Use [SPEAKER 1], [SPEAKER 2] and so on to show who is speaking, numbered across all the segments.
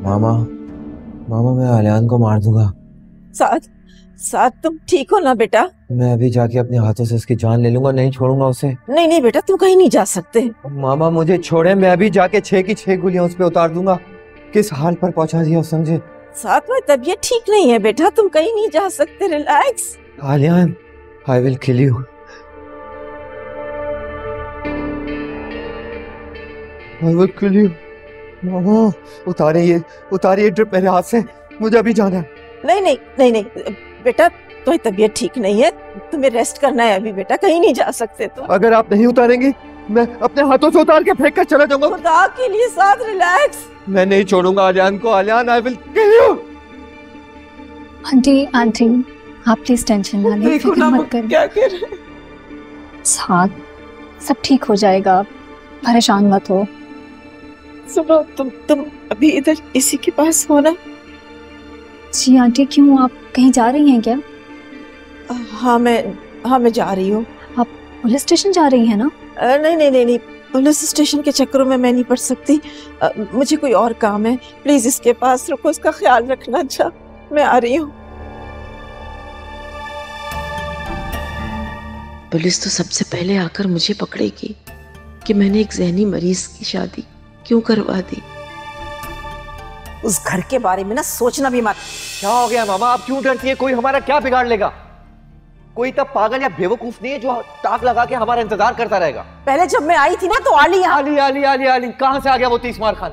[SPEAKER 1] मामा, मामा मैं आलियान को मार दूंगा।
[SPEAKER 2] साथ साथ तुम ठीक हो ना बेटा?
[SPEAKER 1] मैं अभी जाके अपने हाथों से उसकी जान ले लूंगा, नहीं छोड़ूंगा उसे।
[SPEAKER 2] नहीं नहीं बेटा, तुम कहीं नहीं जा सकते।
[SPEAKER 1] मामा मुझे छोड़े, मैं अभी जाके 6 की 6 गोलियां उस पे उतार दूंगा। किस हाल पर पहुंचा दिया समझे।
[SPEAKER 2] साथ में तबीयत ठीक नहीं है बेटा, तुम कहीं नहीं जा सकते, relax.
[SPEAKER 1] Aliyan, I will kill you. I will kill you. मामा उतारिए ड्रिप मेरे हाथ से, मुझे अभी जाना है।
[SPEAKER 2] नहीं नहीं नहीं नहीं बेटा, तुम्हारी तबीयत ठीक नहीं है, तुम्हें रेस्ट करना है अभी बेटा, कहीं नहीं जा सकते तुम।
[SPEAKER 1] अगर आप नहीं उतारेंगी मैं अपने हाथों से उतार के फेंक कर चला जाऊंगा।
[SPEAKER 2] खुदा के लिए साथ रिलैक्स।
[SPEAKER 1] मैं नहीं छोड़ूंगा आलियान को। Aliyan, I will kill you.
[SPEAKER 3] Aunty aunty आप प्लीज टेंशन ना लें, फिक्र मत करें।
[SPEAKER 2] क्या कर रहे?
[SPEAKER 3] साथ सब ठीक हो जाएगा, परेशान मत हो।
[SPEAKER 2] सुनो, तुम अभी इधर इसी के पास हो ना?
[SPEAKER 3] जी आंटी, क्यों आप कहीं जा रही हैं क्या?
[SPEAKER 2] हाँ मैं जा रही हूँ।
[SPEAKER 3] आप पुलिस स्टेशन जा रही हैं ना?
[SPEAKER 2] नहीं नहीं नहीं नहीं, पुलिस स्टेशन के चक्करों में मैं नहीं पड़ सकती। मुझे कोई और काम है, प्लीज इसके पास रुको, इसका ख्याल रखना। अच्छा, मैं आ रही हूँ।
[SPEAKER 4] पुलिस तो सबसे पहले आकर मुझे पकड़ेगी कि मैंने एक ज़हनी मरीज की शादी क्यों करवा दी।
[SPEAKER 2] उस घर के बारे में ना सोचना भी मत।
[SPEAKER 1] क्या हो गया मामा, आप क्यों डरती है? कोई हमारा क्या बिगाड़ लेगा? कोई तब पागल या बेवकूफ नहीं है जो ताक लगा के हमारा इंतजार करता रहेगा।
[SPEAKER 2] पहले जब मैं आई थी ना तो आली
[SPEAKER 1] आली आली आली आली कहां से आ गया वो तीसमार खान?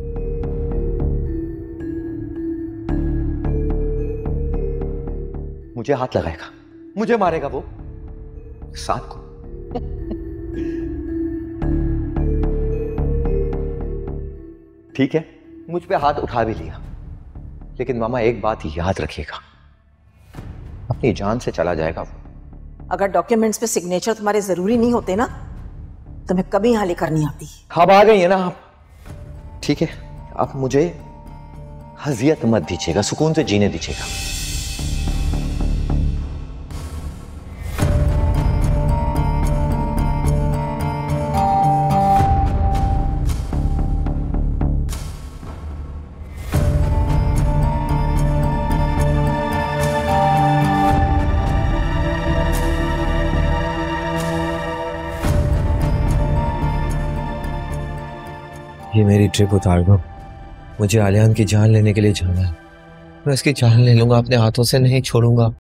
[SPEAKER 1] मुझे हाथ लगाएगा, मुझे मारेगा वो साथ को। ठीक है, मुझ पे हाथ उठा भी लिया, लेकिन मामा एक बात याद रखिएगा, अपनी जान से चला जाएगा वो।
[SPEAKER 2] अगर डॉक्यूमेंट्स पे सिग्नेचर तुम्हारे जरूरी नहीं होते ना तो मैं कभी यहां लेकर नहीं आती।
[SPEAKER 1] अब आ गई है ना आप, ठीक है, आप मुझे हजियत मत दीजिएगा, सुकून से जीने दीजिएगा। ये मेरी ट्रिप उतार दो, मुझे आलियान की जान लेने के लिए जाना है। मैं इसकी जान ले लूंगा, अपने हाथों से नहीं छोड़ूंगा।